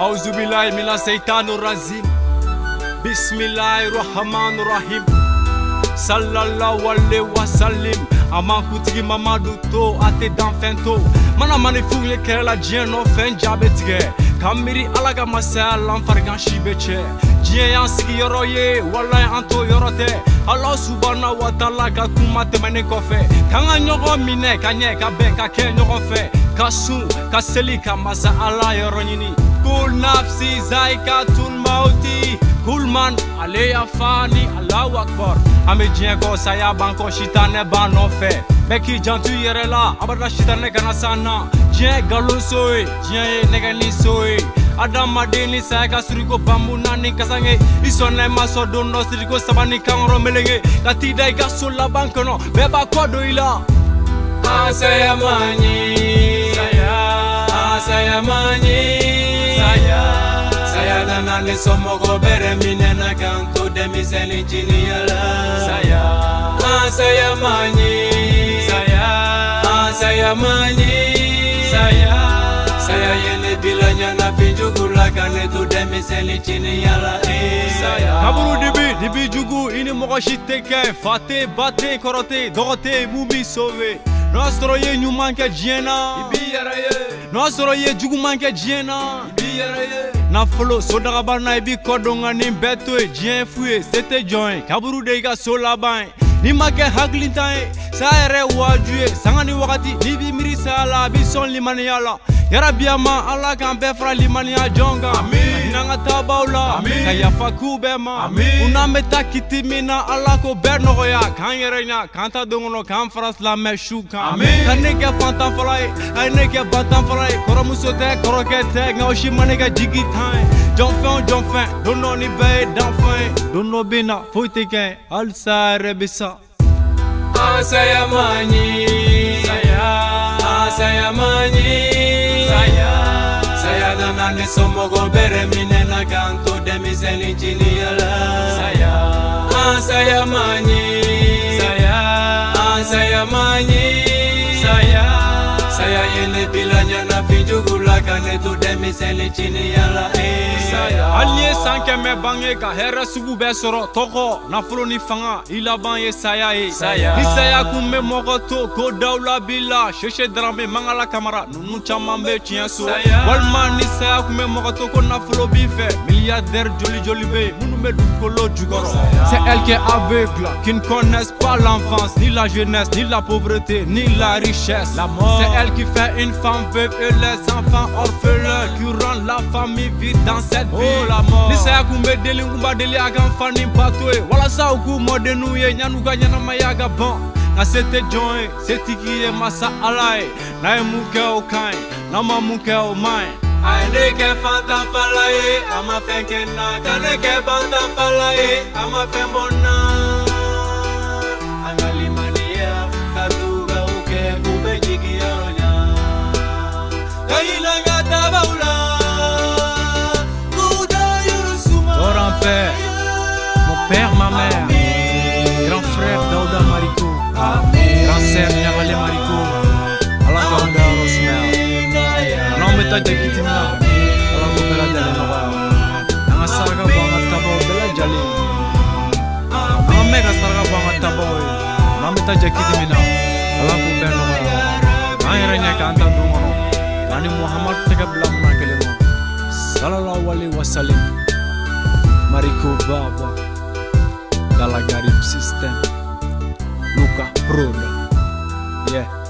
Auzubillahi mina seytanir rajim. Bismillahirrahmanirrahim. Sallallahu alaihi wasallam. Amankutigi Mamadou to ate danfento. Mana manifugle kerala jeno fen jabetige. Kamiri alaga masala fargan shibeche. Jien sigi yoroye wallahi anto yorote. Allah subhanahu wa ta'ala ka kumate mane kofe. Kanga nyogo mine kanye ka ben ka ken nyogo fe. Kasu kaseli ka masa Allah yoronyini. Kul nafsi zaikatul mauti. Kulman aleya fani Allahu akbar. Ame jien ko saya banko shitane bano fe. Beki jantu yere la abada shitane kana sana. Jien galo soe jien negani soe. Adama deni saya kasuriko bambu nani kasange. Isone maso dono siriko sabani kangro melenge. Katida igaso la bankono beba kodo ila. Saya mani saya mani saya nanane somogo bere minena kanto demiseni chini yala saya mani saya mani saya yene bilanya na fijugula kane to demiseni chini yala kaburu dibi jugu ini mogo shiteke fate bate korote dogote mubi sove nostro ye nyumanke jena ibi yaraye nostro ye jugu manke jena ibi yaraye na folo sodaga bana ibi kodonga ni beto e jien fuye c'était join kaburu de ga sola ban ni make haglintai saere wajue sangani wakati ni bi mirisa la bi son limani yala yarabiyama Allah kan be fra limani ya jonga amin nanga tabaula amin kaya fakube ma amin unameta kitimina Allah ko berno ya kan yerenya kanta dongono kan fras la meshuka amin kaneke fantan falai aneke batan falai koromusote korokete ngaoshi manega jigitai jonfin dono ni be d'enfin dono bina foiteke al sare bisa saya mani saya mani saya danane somogo bere minena kanto demiseni chini yala saya mani saya mani saya yene bilanya na fijugula kane to demiseni chini yala Allié sanke me bange ka hera sugu be soro toko na folo ni fanga ila banye saya ni saya kumme mogoto ko dawla bila sheshe drambe mangala kamara nunu chamambe tien so walma ni saya kumme mogoto ko na folo bife milliardaire joli be munu me du kolo jugoro c'est elle qui est aveugle qui ne connaissent pas l'enfance ni la jeunesse ni la pauvreté ni la richesse la mort c'est elle qui fait une femme veuve et les enfants orphelins qui rend la famille vide dans cette vie la mort ni saya kumbe deli ngumba deli agam fani patwe wala sa ku modenu ye nyanu ga nyana mayaga bon na c'était joint c'est qui est masa alai na muke o kai na mamuke o mai aineke fanta falaye ama fenkena kaneke banta falaye ama fembona angali mania kaduga uke kubejiki yonya kaila ngata baula mon père, ma mère, grand frère Daouda Mariko, grand sœur Nyagale Mariko, Allah Kaunda Rosmel, Allah Meta Jakitimna, Allah Mubela Dalenova, Allah Sarga Banga Tabo Bela Jali, Allah Mega Sarga Banga Tabo, Allah Meta Jakitimina, Allah Mubela Nova, Ayrenya Kanta Dumono, Nani Muhammad Tegablam Nakelemo, Sallallahu Alaihi Wasallam. Mariko Baba Dalagarib System Luka Proda. Yeah.